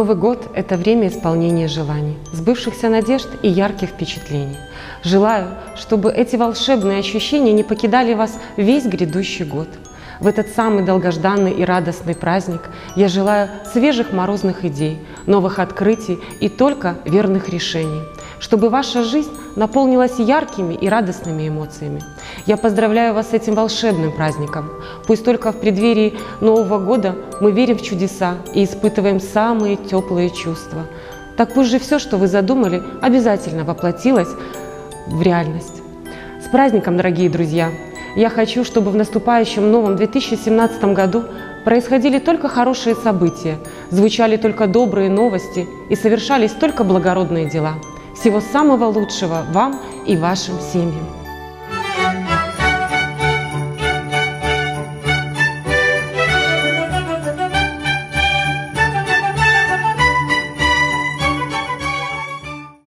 Новый год – это время исполнения желаний, сбывшихся надежд и ярких впечатлений. Желаю, чтобы эти волшебные ощущения не покидали вас весь грядущий год. В этот самый долгожданный и радостный праздник я желаю свежих морозных идей, новых открытий и только верных решений, чтобы ваша жизнь наполнилась яркими и радостными эмоциями. Я поздравляю вас с этим волшебным праздником. Пусть только в преддверии Нового года мы верим в чудеса и испытываем самые теплые чувства. Так пусть же все, что вы задумали, обязательно воплотилось в реальность. С праздником, дорогие друзья! Я хочу, чтобы в наступающем новом 2017 году происходили только хорошие события, звучали только добрые новости и совершались только благородные дела. Всего самого лучшего вам и вашим семьям!